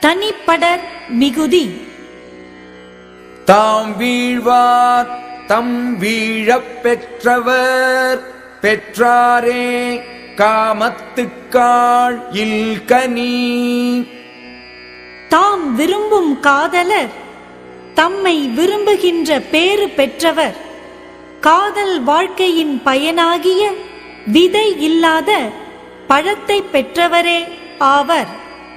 தனிப்படர் மிகுதி. தாம் வீழ்வார் தம் வீழப் பெற்றவர் பெற்றாரே காமத்துக்காள் இல்கனி. தாம் விரும்பும் காதலர் தம்மை விரும்புகின்ற பேறு பெற்றவர் காதல் வாழ்க்கையின் பயனாகிய விதை இல்லாத பழத்தை பெற்றவரே ஆவர்.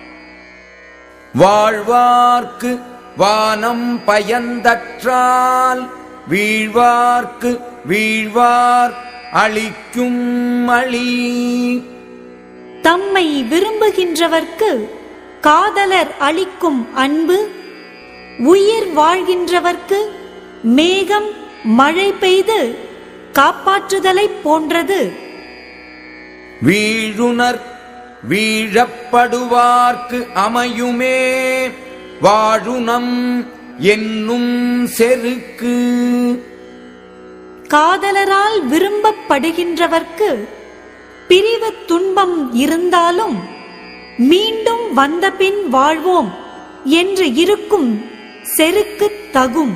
வாழ்வார்க்கு வானம் பயந்தற்றால் வீழ்வார்க்கு வீழ்வார் அளிக்கும் அழி. தம்மை விரும்புகின்றவர்க்கு காதலர் அளிக்கும் அன்பு உயிர் வாழ்கின்றவர்க்கு மேகம் மழை பெய்து காப்பாற்றுதலை போன்றது. வீழுனர் வீழப்படுவார்க்கு அமையுமே வாழுனம் என்னும் செருக்கு. காதலரால் விரும்பப்படுகின்றவர்க்கு பிரிவு துன்பம் இருந்தாலும் மீண்டும் வந்தபின் வாழ்வோம் என்று இருக்கும் செருக்கு தகும்.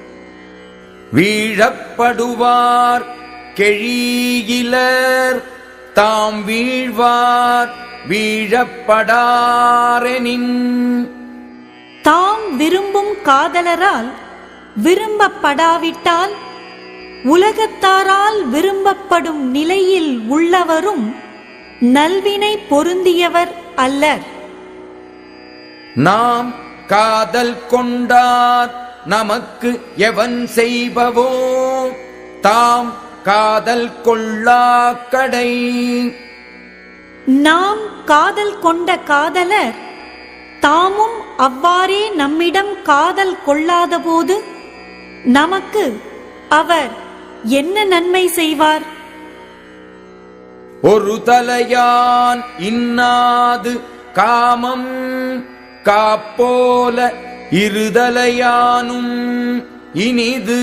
வீழப்படுவார் கெழியிலர் தாம் வீழ்வார் வீழப்படாரெனின். தாம் விரும்பும் காதலரால் விரும்பப்படாவிட்டால் உலகத்தாரால் விரும்பப்படும் நிலையில் உள்ளவரும் நல்வினை பொருந்தியவர் அல்லர். நாம் காதல் கொண்டார் நமக்கு எவன் செய்பவோ தாம் காதல் கொள்ளாக்கடை. நாம் காதல் கொண்ட காதலர் தாமும் அவ்வாறே நம்மிடம் காதல் கொள்ளாதபோது நமக்கு அவர் என்ன நன்மை செய்வார்? ஒரு தலையான் இன்னாது காமம் காப்போல இருதலையானும் இனிது.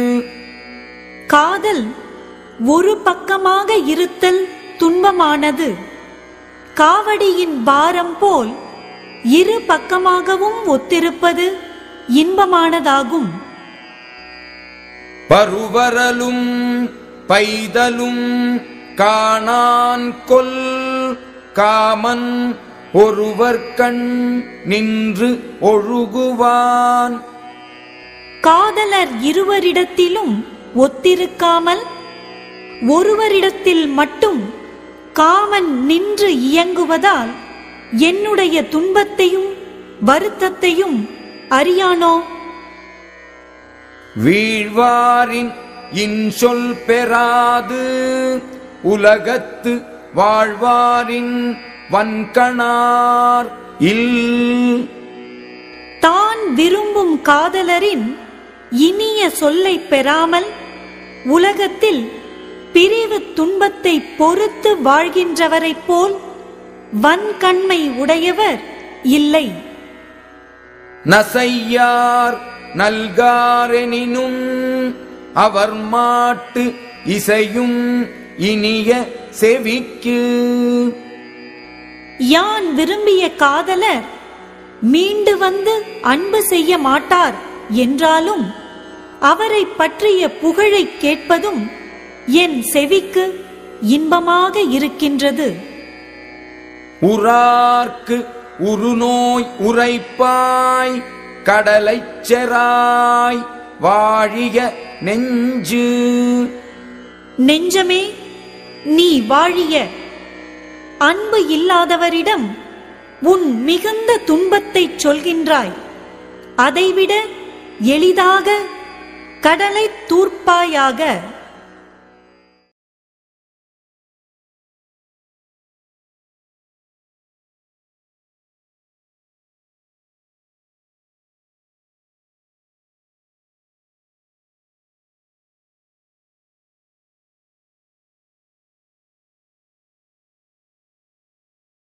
காதல் ஒரு பக்கமாக இருத்தல் துன்பமானது. காவடியின் பாரம் போல் இரு பக்கமாகவும் ஒத்திருப்பது இன்பமானதாகும். பருவரலும் பைதலும் காணான் கொல் காமன் ஒருவர் கண் நின்று ஒழுகுவான். காதலர் இருவரிடத்திலும் ஒத்திருக்காமல் ஒருவரிடத்தில் மட்டும் காமன் நின்று இயங்குவதால் என்னுடைய துன்பத்தையும் வருத்தத்தையும் அறியானோ? வீழ்வாரின் இன்சொல் பெறாது உலகத்து வாழ்வாரின் வன்கணார் இல். தான் விரும்பும் காதலரின் இனிய சொல்லை பெறாமல் உலகத்தில் பிரிவு துன்பத்தை பொறுத்து வாழ்கின்றவரைப் போல் வன்கண்மை உடையவர் இல்லை. நசையார் நல்காரெனினும் அவர் மாட்டு இசையும் இனிய செவிக்கு. யான் விரும்பிய காதலர் மீண்டு வந்து அன்பு செய்ய மாட்டார் என்றாலும் அவரை பற்றிய புகழை கேட்பதும் என் செவிக்கு இன்பமாக இருக்கின்றது. உரார்க்கு உருநோய் உரைப்பாய் கடலைச் செராய் வாழிய நெஞ்சு. நெஞ்சமே நீ வாழிய. அன்பு இல்லாதவரிடம் உன் மிகுந்த துன்பத்தை சொல்கின்றாய். அதைவிட எளிதாக கடலை தூர்ப்பாயாக.